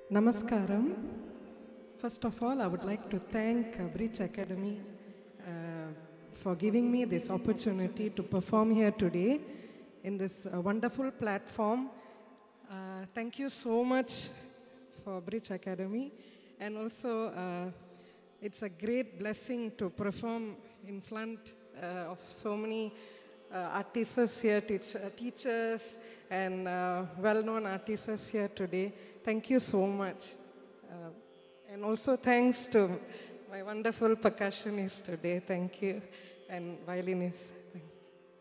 Namaskaram. First of all, I would like to thank Bridge Academy for giving me this opportunity to perform here today in this wonderful platform. Thank you so much for Bridge Academy. And also, it's a great blessing to perform in front of so many artists here, teachers, and well-known artists here today. Thank you so much. And also thanks to my wonderful percussionist today. Thank you. And violinist. Thank you.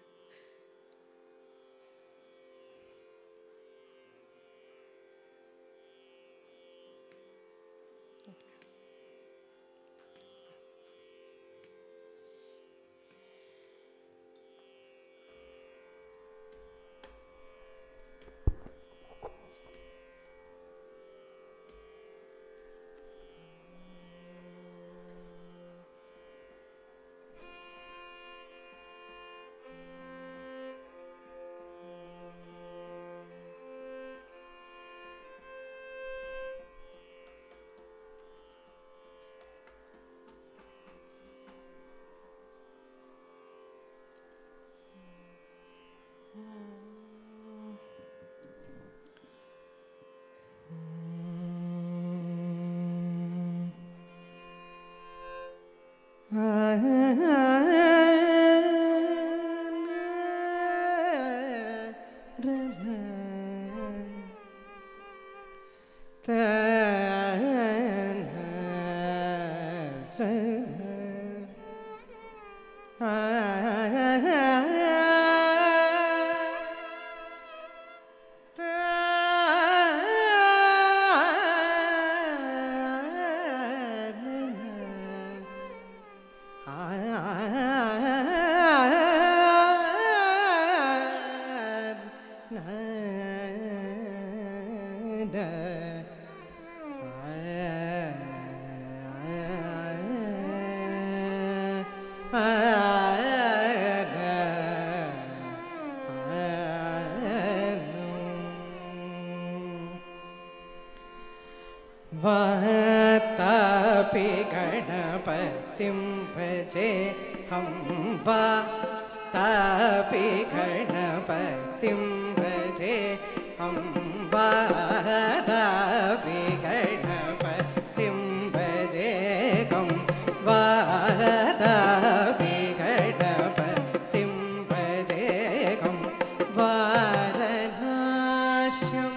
Vatapi गणपतिं भजे हम वातापि गणपतिं भजे हम वातापि गणपतिं भजे हम वातापि गणपतिं भजे हम वारणास्यं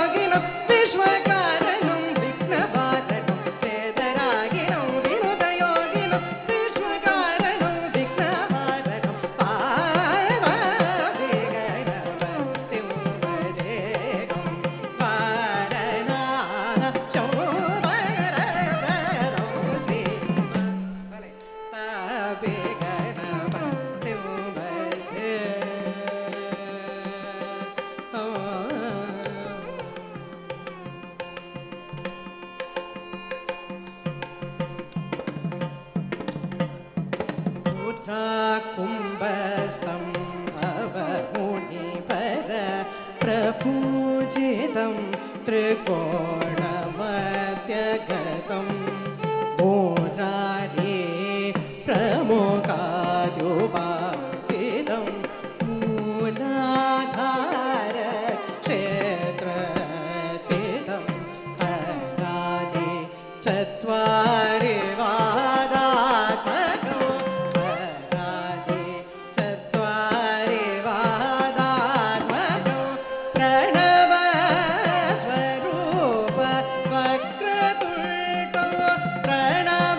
विश्वकारणं विघ्नवारणं वेदरागिणं विनुतयो पूजितं त्रिकोणमध्यगतं मुरारे प्रमुखाद्युपास्थितं मूलाधार क्षेत्रस्थितं परादे चत्वारि वादात्मकं परादे चत्वारि वादात्मकं प्रणव स्वरूप वक्रतुण्डं प्रणव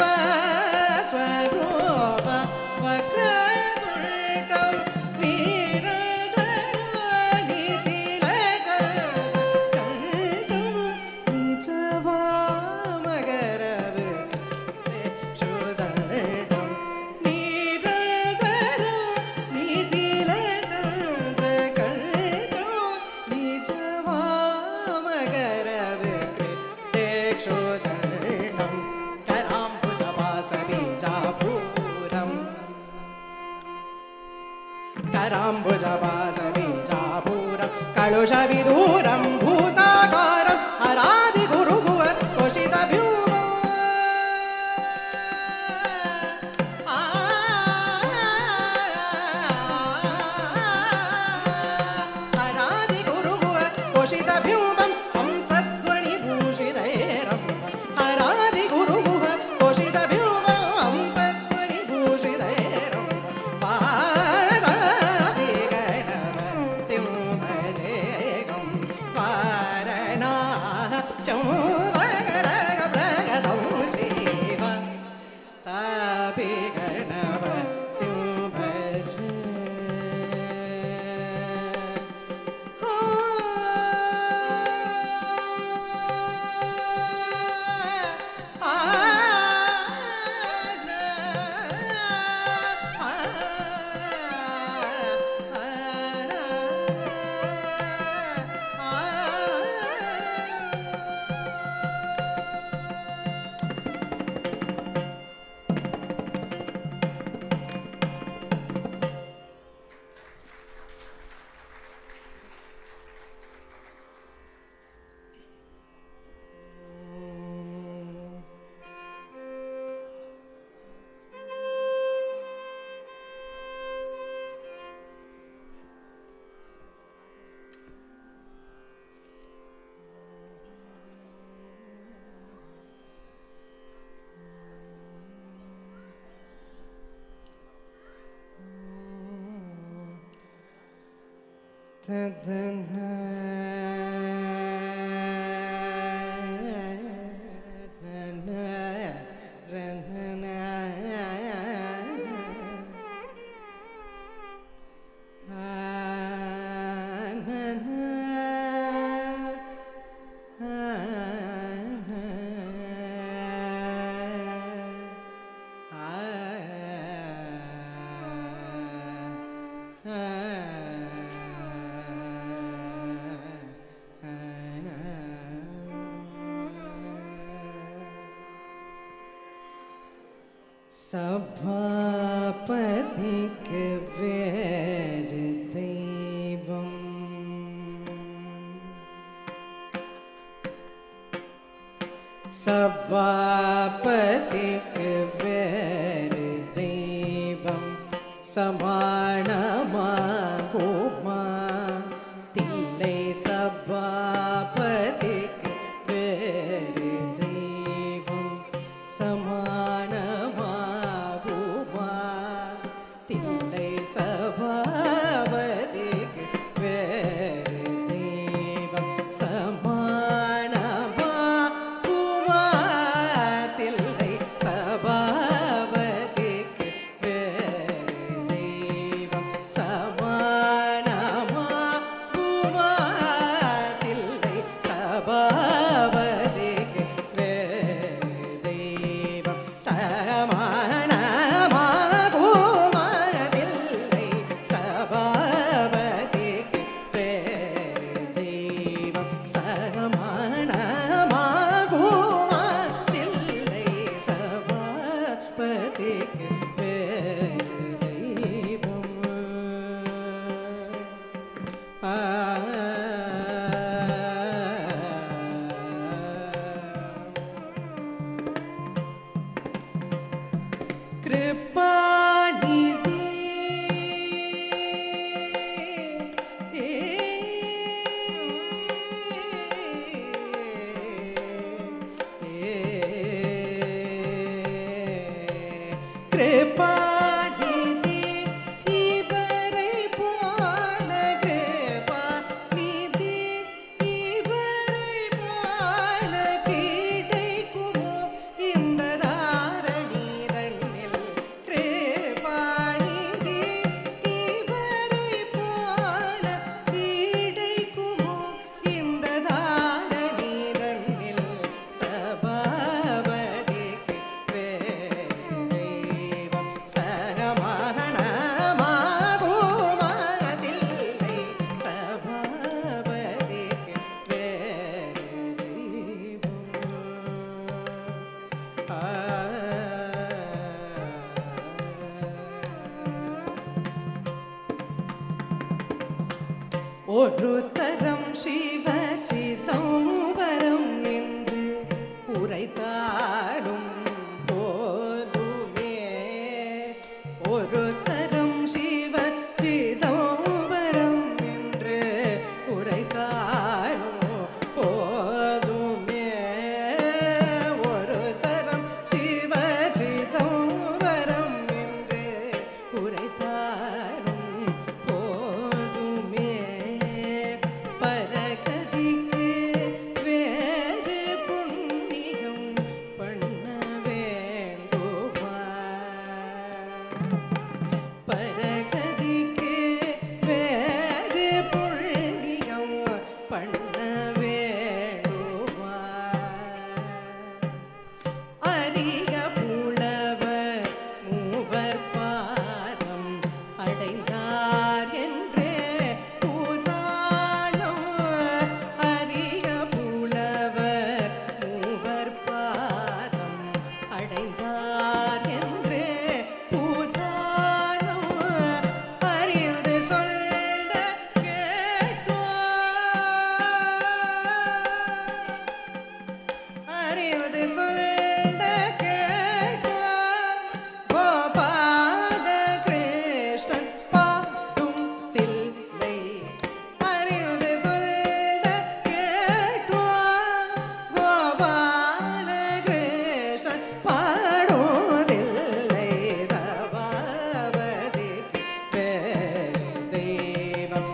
स्वरूप वक्रतुण्डं निरन्तरनितिलचण्डं निजवामगरव शुदण्डं निरन्तरनितिलचन्द्रकण्डं निजवामगरव कृतेक्षुदण्डं कराम्बुजवासबीजापूरं कलुषविदूरं भूताकारं हरादिगुरुभुव कोशितभ्यूमम् हरादिगुरुभुव कोशितभ्यूमं हंसध्वनिभूषितैरं हरादिगुरुभुव कोशितभ्यूमं हंसध्वनिभूषितैरं सभापतिक वेर दैवं सभापतिक वेर दैवं समानमागुमा तिल्लै सभापतिक वेर दैवं समानमागुमा तिल्लै सभापतिक वेर दैवं समानमागुमा तिल्लै सभापतिक वेर दैवं समानमागुमा तिल्लै सभापतिक वेर दैवं समानमागुमा तिल्लै सभापतिक वेर दैवं समानमागुमा तिल्लै सभापतिक वेर दैवं ஒரு தரம் சிவ சிதம்பரம் என்று உரைத்தாடும் போதுமே ஒரு தரம் சிவ சிதம்பரம் என்று உரைத்தாடும் போதுமே ஒரு தரம் சிவ சிதம்பரம் என்று உரைத்தாடும் போதுமே பரகதிக்கு வேறு புண்ணியம் பண்ண வேண்டுமா பரகதிக்கு வேறு புண்ணியம் பண்ண வேண்டுமா அரிய புலவர் மூவர் பாதம் அடைந்தார் என்றே புராணம் அரிய புலவர் மூவர் பாதம் அடைந்தார் என்றே புராணம் அறிந்து சொல்ல கேட்டோம் அறிந்து சொல்ல கேட்டோம் கோபால கிருஷ்ணன் பாடும் தில்லை அறிந்து சொல்ல கேட்டோம் கோபால கிருஷ்ணன் பாடும் தில்லை சபாபதிக்கு வேறு தெய்வம்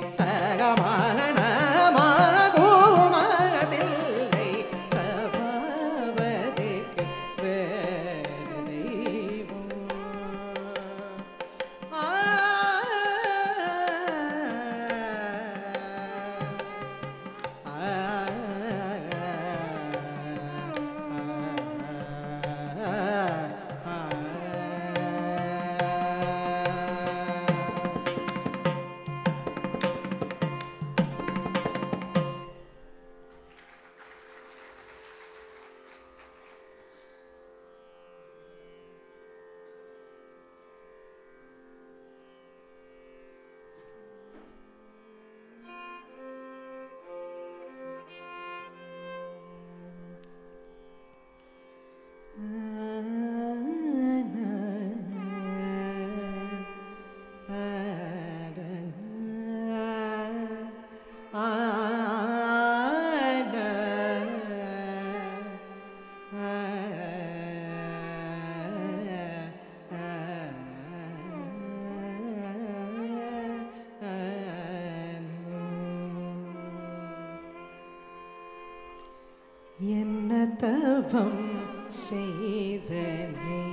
சகமானமாகுமதில்லை சபாபதிக்கு வேறு தெய்வம் என்ன தவம் செய்தனே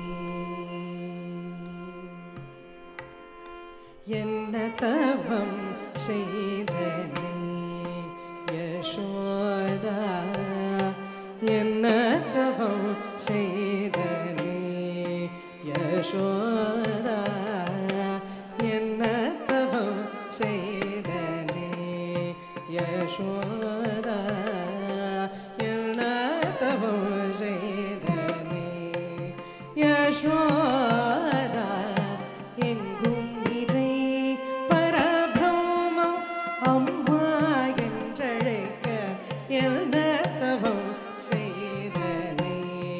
என்ன தவம் செய்தனே யசோதா என்ன தவம் செய்தனே யசோதா என்ன தவம் செய்தனே யசோதா என்ன தவம் செய்தனே யசோதா எங்கும் நிறை பரபிரம்மம் அம்மா என்றழைக்க என்ன தவம் செய்தனே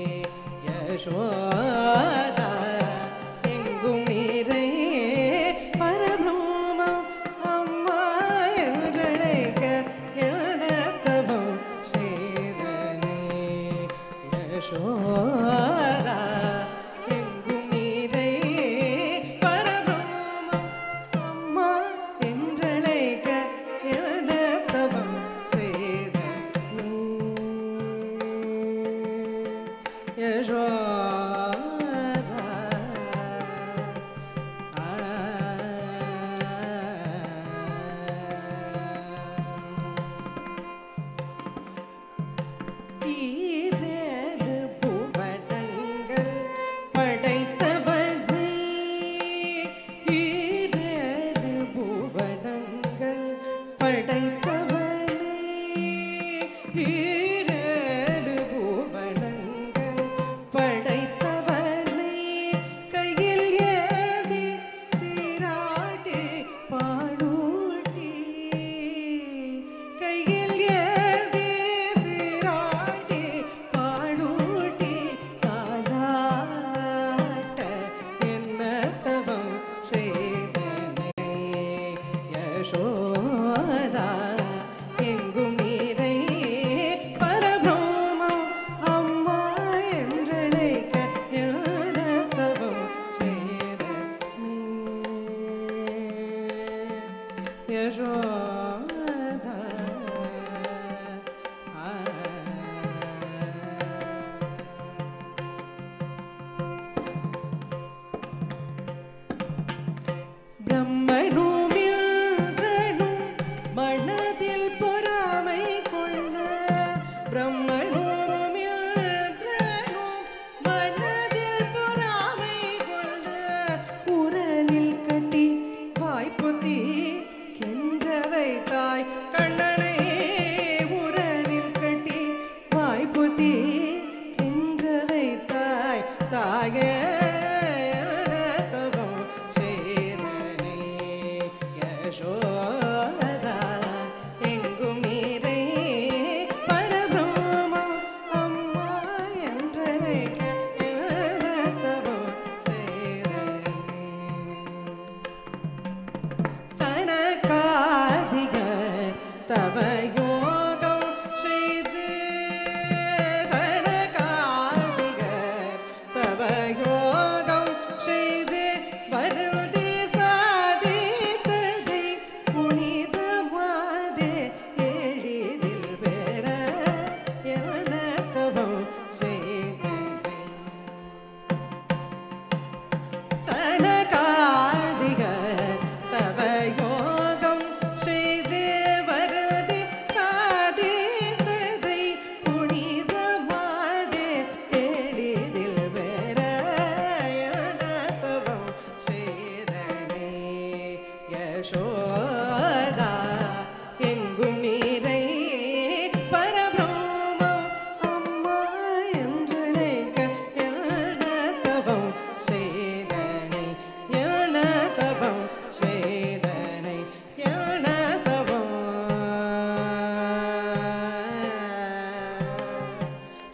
யசோதா எங்கும் நிறை பரபிரம்மம் அம்மா என்றழைக்க என்ன தவம் செய்தனே யசோதா எங்கும் நிறை பரபிரம்மம் அம்மா என்றழைக்க என்ன தவம் செய்தனே யசோதா ஈரேழு புவனங்கள் படைத்தவனே ஈரேழு புவனங்கள் படைத்தவனே ஈரேழு புவனங்கள் படைத்தவனே கையில் ஏந்தி சீராட்டி பாடூட்டி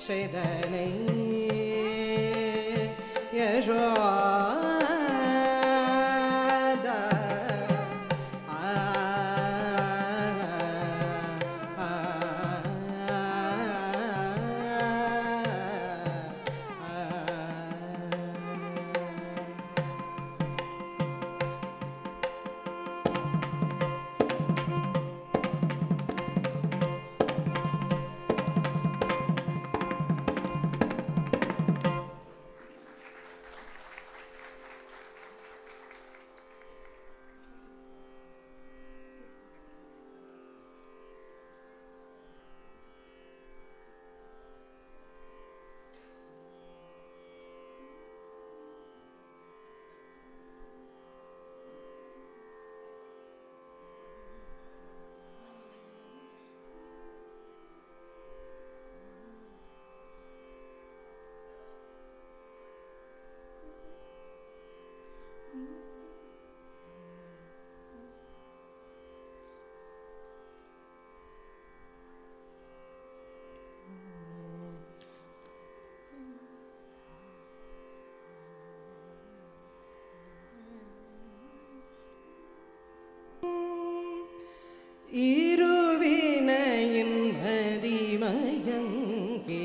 செய்தனை யசோதா இருவினையின் மதிமயங்கி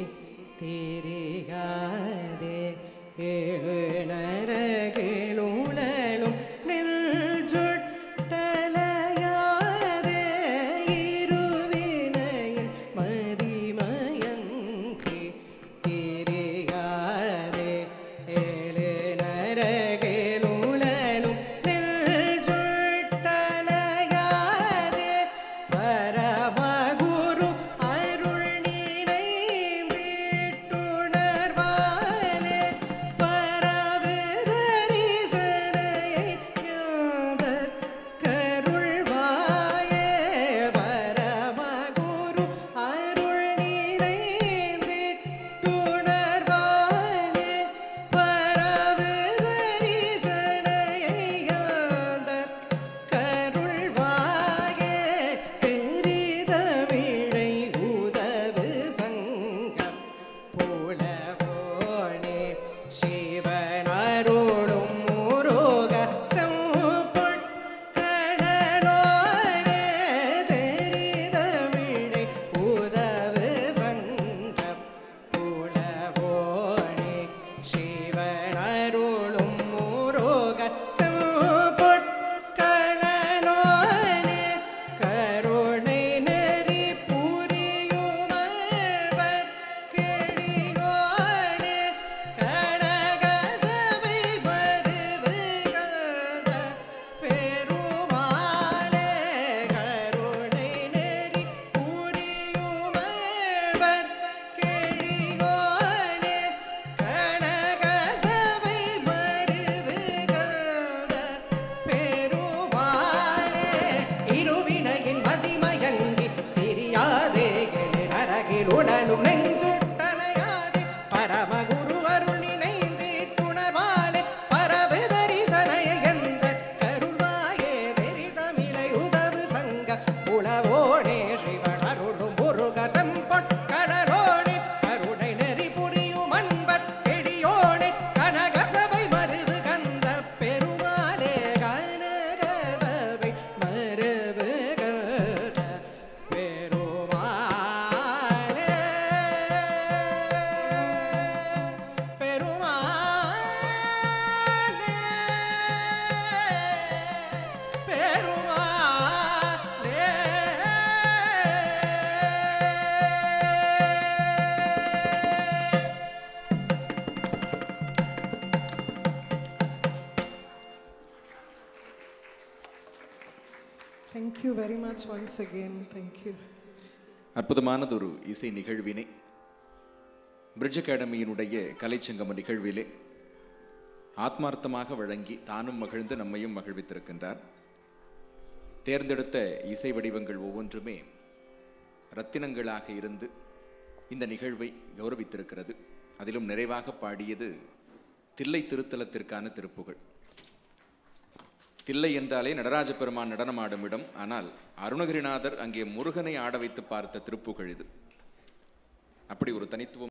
தெரியாதே ஏழு நரகிலுழலும் நெல்சுட்டலையாதே இருவினையின் மதிமயங்கி தெரியாதே ஏழு நரகிலுழலும் நெல்சுட்டலையாதே பரமகுரு அருள் நினைந்திட்டுணர்வாலே பரவு தரிசனையை ஞாதர் கருள்வாயே பரமகுரு அருள் நினைந்திட்டுணர்வாலே பரவு தரிசனையை ஞாதர் கருள்வாயே பெரிதமிழை உதவு சங்கம் புலவோனே சிவனருளும் முருக செம்பொற்களனோனே தெரிதமிழை உதவு சங்கம் புலவோனே சிவனருளும் முருக செம்பொற்களனோனே கருணை நெறி புரியுமவர் கிளியோனே கனகசபை மருவுகந்த பெருமாளே கருணை நெறி புரியுமவர் கிளியோனே கனகசபை மருவுகந்த பெருமாளே இருவினையின் மதிமயங்கி தெரியாதே எழு நரகில் உழலும் நெஞ்சுட்டலையாதே பரமகுரு அருள் நினைந்திட்டுணர்வாலே பரவு தரிசனையை எந்த கருள்வாயே தெரிதமிழை உதவு சங்க புலவோனே சிவனருளும் முருக செம்பொற்களனோனே கருணை நெறி புரியும் அன்பர் எளியோனே கனகசபை மருவு கந்த பெருமாளே கனகசபை மருவு கந்த பெருமாளே பெருமாளே Thank you very much once again. Thank you. அற்புதமானதொரு இசை நிகழ்வினை பிரிட்ஜ் அகாடமியினுடைய கலைச்சங்கம நிகழ்விலே ஆத்மார்த்தமாக வழங்கி தானும் மகிழ்ந்து நம்மையும் மகிழ்வித்திருக்கின்றார். தேர்ந்தெடுத்த இசை வடிவங்கள் ஒவ்வொன்றுமே ரத்தினங்களாக இருந்து இந்த நிகழ்வை கௌரவித்திருக்கிறது. அதிலும் நிறைவாக பாடியது தில்லை திருத்தலத்திற்கான திருப்புகழ். தில்லை என்றாலே நடராஜ பெருமான் நடனமாடும் இடம். ஆனால் அருணகிரிநாதர் அங்கே முருகனை ஆட வைத்து பார்த்த திருப்புகழ் இது. அப்படி ஒரு தனித்துவம்